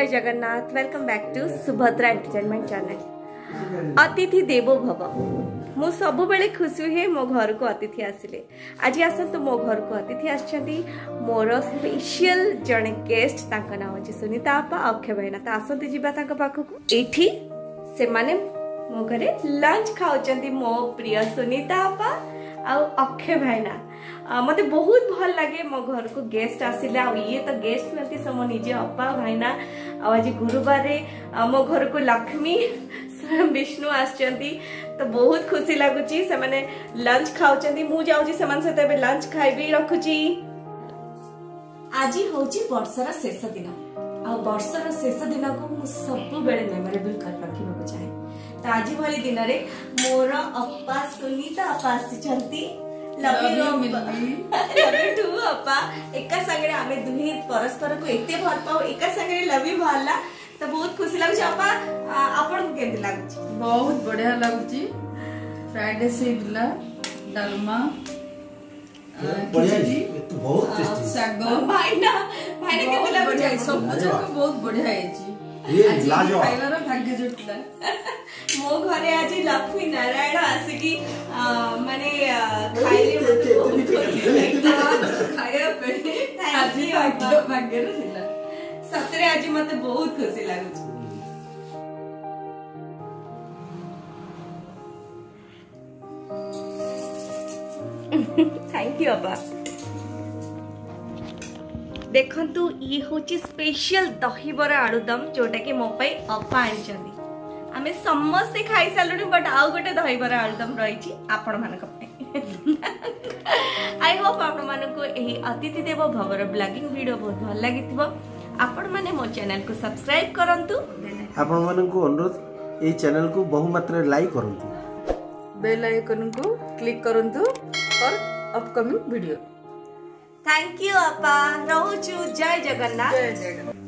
जय Jagannath. Welcome back to Subhadra entertainment channel. अतिथि देवो भव। मु सब बेले खुशी हुए मो घर को अतिथि आसिले। आज आसतु मो घर को अतिथि आछंती मोर स्पेशल जने गेस्ट। तांका नाम अछि सुनीता आपा अक्षय भाईना। ता आसतु जिबा तांका पाखु को। एठी से माने मो घरे लंच खाउचंती मो प्रिय सुनीता आपा आ अक्षय भाईना। मते बहुत भल लगे मो घर को गेस्ट आसिले। आ ये तो गेस्ट नती सम निजे अपा भाईना। आज गुरुवार मो घर को लक्ष्मी विष्णु आछंती तो बहुत खुशी लगुची। से माने लंच खाउचंती मु जाउची समान से तबे लंच खाइबी रखुची। आज होची वर्षर शेष दिन आ वर्षर शेष दिन को मु सब बेले मेमोरेबल कर रखिबा को चाहे। तो आज भली दिन रे मोर अपा सुनीता अपा आछंती। लव यू टू अपा। एका संगे आमे दुही परस्पर को एते भल पाओ एका संगे लव यू भला तो बहुत खुशी लागुच। अपा आपन को केमति लागुच? बहुत बढ़िया लागुची। फ्राइडे से दिला डालमा बढ़िया जी तो बहुत टेस्टी सागो भाईना केमति लागुच? सब कुछ बहुत बढ़िया है। ये लाजवाब खाइबार भाग्य जुटला। मो घरे आज लक्ष्मी नारायण आसिकी माने खाइले बहुत खुशी लागला। खाया पे आज भाग्य रे दिला। सतरे आज मते बहुत खुशी लागुच। थैंक यू अपा। देखंतु ये होची स्पेशल दहीबरा आलूदम जोटा कि मो पई अपा आनिचंदी। आमे समस्त खाई सालुनी बट आउ गोटे दहीबरा आलूदम रहिची आपण मानक पई। आई होप आपण मानको एही अतिथि देव भवर ब्लॉगिंग वीडियो बहुत भल लागिथिबो। आपण माने मो चैनल को सब्सक्राइब करंतु। आपण मानको अनुरोध ए चैनल को बहु मात्रा लाइक करंतु। बेल आइकन को क्लिक करंतु for upcoming video. Thank you अपा। रहूचु। जय जगन्नाथ। जय जगन्नाथ।